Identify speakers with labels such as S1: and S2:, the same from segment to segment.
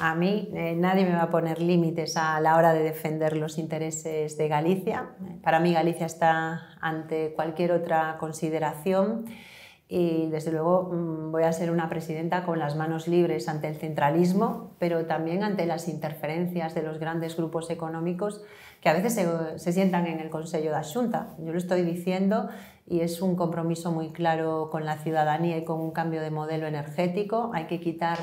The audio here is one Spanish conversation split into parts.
S1: A mí nadie me va a poner límites a la hora de defender los intereses de Galicia. Para mí Galicia está ante cualquier otra consideración y desde luego voy a ser una presidenta con las manos libres ante el centralismo, pero también ante las interferencias de los grandes grupos económicos que a veces se sientan en el Consello da Xunta. Yo lo estoy diciendo y es un compromiso muy claro con la ciudadanía y con un cambio de modelo energético. Hay que quitar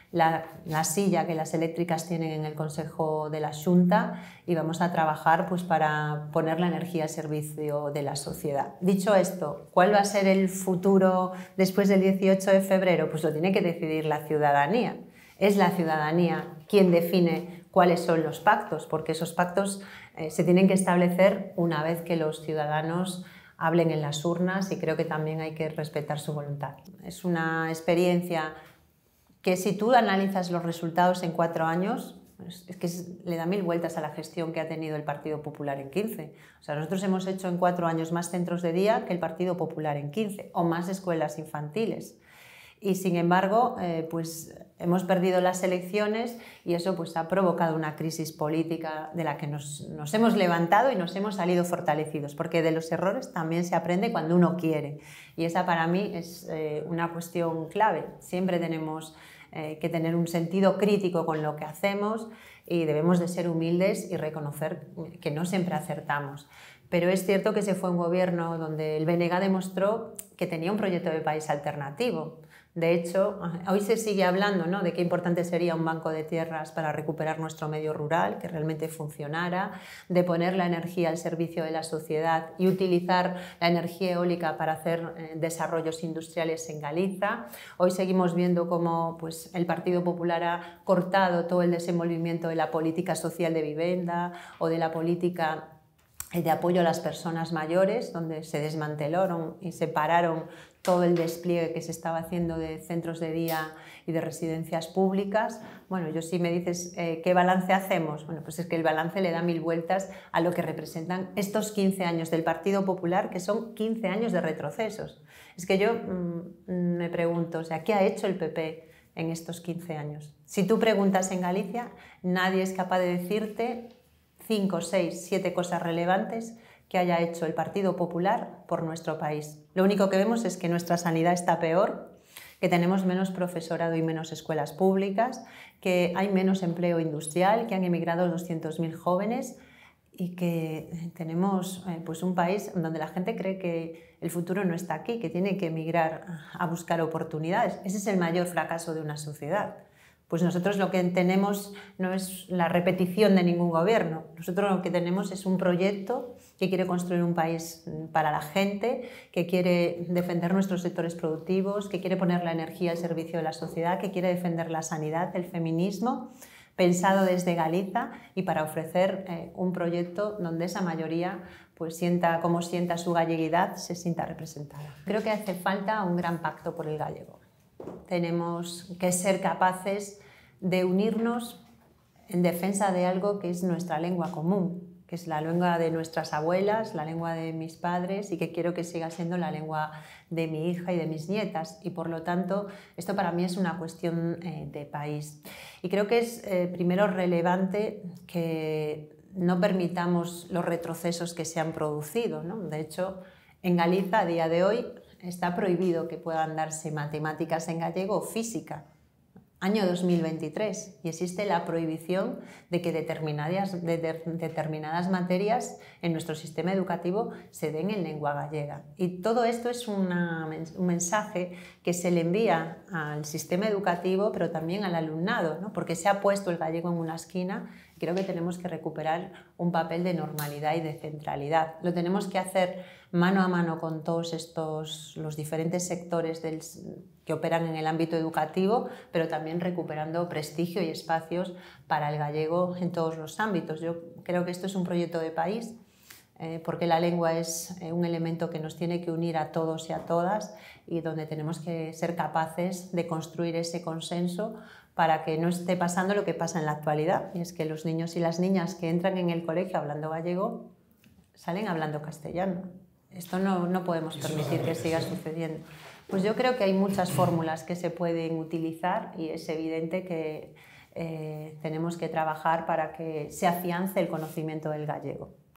S1: la silla que las eléctricas tienen en el Consejo de la Xunta y vamos a trabajar pues, para poner la energía al servicio de la sociedad. Dicho esto, ¿cuál va a ser el futuro después del 18 de febrero? Pues lo tiene que decidir la ciudadanía. Es la ciudadanía quien define cuáles son los pactos, porque esos pactos se tienen que establecer una vez que los ciudadanos hablen en las urnas y creo que también hay que respetar su voluntad. Es una experiencia que si tú analizas los resultados en 4 años, es que le da 1000 vueltas a la gestión que ha tenido el Partido Popular en 15. O sea, nosotros hemos hecho en 4 años más centros de día que el Partido Popular en 15, o más escuelas infantiles. Y sin embargo, pues hemos perdido las elecciones y eso pues ha provocado una crisis política de la que nos hemos levantado y nos hemos salido fortalecidos, porque de los errores también se aprende cuando uno quiere. Y esa para mí es una cuestión clave. Siempre tenemos que tener un sentido crítico con lo que hacemos y debemos de ser humildes y reconocer que no siempre acertamos. Pero es cierto que se fue un gobierno donde el BNG demostró que tenía un proyecto de país alternativo. De hecho, hoy se sigue hablando, ¿no?, de qué importante sería un banco de tierras para recuperar nuestro medio rural, que realmente funcionara, de poner la energía al servicio de la sociedad y utilizar la energía eólica para hacer desarrollos industriales en Galiza. Hoy seguimos viendo cómo pues, el Partido Popular ha cortado todo el desenvolvimiento de la política social de vivienda o de la política de apoyo a las personas mayores, donde se desmantelaron y separaron todo el despliegue que se estaba haciendo de centros de día y de residencias públicas. Bueno, yo si me dices ¿qué balance hacemos? Bueno, pues es que el balance le da 1000 vueltas a lo que representan estos 15 años del Partido Popular, que son 15 años de retrocesos. Es que yo me pregunto, o sea, ¿qué ha hecho el PP en estos 15 años? Si tú preguntas en Galicia, nadie es capaz de decirte 5, 6, 7 cosas relevantes que haya hecho el Partido Popular por nuestro país. Lo único que vemos es que nuestra sanidad está peor, que tenemos menos profesorado y menos escuelas públicas, que hay menos empleo industrial, que han emigrado 200.000 jóvenes y que tenemos pues un país donde la gente cree que el futuro no está aquí, que tiene que emigrar a buscar oportunidades. Ese es el mayor fracaso de una sociedad. Pues nosotros lo que tenemos no es la repetición de ningún gobierno, nosotros lo que tenemos es un proyecto que quiere construir un país para la gente, que quiere defender nuestros sectores productivos, que quiere poner la energía al servicio de la sociedad, que quiere defender la sanidad, el feminismo, pensado desde Galiza y para ofrecer un proyecto donde esa mayoría pues como sienta su galleguidad, se sienta representada. Creo que hace falta un gran pacto por el gallego. Tenemos que ser capaces de unirnos en defensa de algo que es nuestra lengua común, que es la lengua de nuestras abuelas, la lengua de mis padres y que quiero que siga siendo la lengua de mi hija y de mis nietas. Y por lo tanto, esto para mí es una cuestión de país. Y creo que es primero relevante que no permitamos los retrocesos que se han producido, ¿no? De hecho, en Galicia a día de hoy está prohibido que puedan darse matemáticas en gallego o física. Año 2023 y existe la prohibición de que determinadas materias en nuestro sistema educativo se den en lengua gallega. Y todo esto es un mensaje que se le envía al sistema educativo, pero también al alumnado, ¿no? Porque se ha puesto el gallego en una esquina. Creo que tenemos que recuperar un papel de normalidad y de centralidad. Lo tenemos que hacer mano a mano con todos los diferentes sectores que operan en el ámbito educativo, pero también recuperando prestigio y espacios para el gallego en todos los ámbitos. Yo creo que esto es un proyecto de país, porque la lengua es un elemento que nos tiene que unir a todos y a todas y donde tenemos que ser capaces de construir ese consenso para que no esté pasando lo que pasa en la actualidad, y es que los niños y las niñas que entran en el colegio hablando gallego salen hablando castellano. Esto no podemos permitir que siga sucediendo. Pues yo creo que hay muchas fórmulas que se pueden utilizar y es evidente que tenemos que trabajar para que se afiance el conocimiento del gallego.